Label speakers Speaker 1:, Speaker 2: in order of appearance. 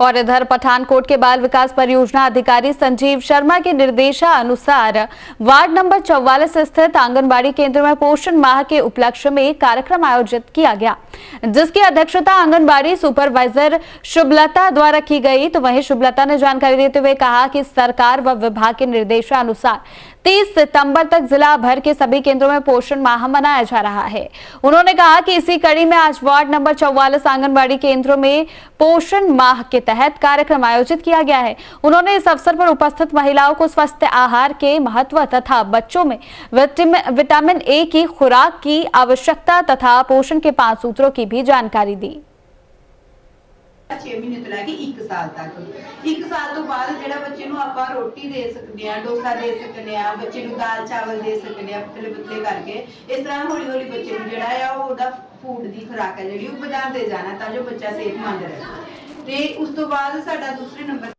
Speaker 1: और इधर पठानकोट के बाल विकास परियोजना अधिकारी संजीव शर्मा के निर्देशानुसार वार्ड नंबर 44 स्थित आंगनबाड़ी केंद्र में पोषण माह के उपलक्ष्य में कार्यक्रम आयोजित किया गया, जिसकी अध्यक्षता आंगनबाड़ी सुपरवाइजर शुभलता द्वारा की गई। तो वहीं शुभलता ने जानकारी देते हुए कहा कि सरकार व विभाग के निर्देशानुसार 30 सितंबर तक जिला भर के सभी केंद्रों में पोषण माह मनाया जा रहा है। उन्होंने कहा कि इसी कड़ी में आज वार्ड नंबर 44 आंगनबाड़ी केंद्रों में पोषण माह के तहत कार्यक्रम आयोजित किया गया है। उन्होंने इस अवसर पर उपस्थित महिलाओं को स्वस्थ आहार के महत्व तथा बच्चों में विटामिन ए की खुराक की आवश्यकता तथा पोषण के 5 सूत्रों की भी जानकारी दी।
Speaker 2: 6 महीने तो लैके 1 साल तक 1 साल तो बाद जेड़ा बच्चे नूं आपां रोटी दे सकते हैं, डोसा दे सकते हैं, बच्चे नूं दाल चावल दे सकते हैं पतले पतले करके। इस तरह हौली हौली बच्चे नूं जेड़ा है ओहदा फूड दी खुराक है जेड़ी वो बढ़ाते जाना तां जो बच्चा सेहतमंद रहे। ते उस तो बाद साडा दूसरे नंबर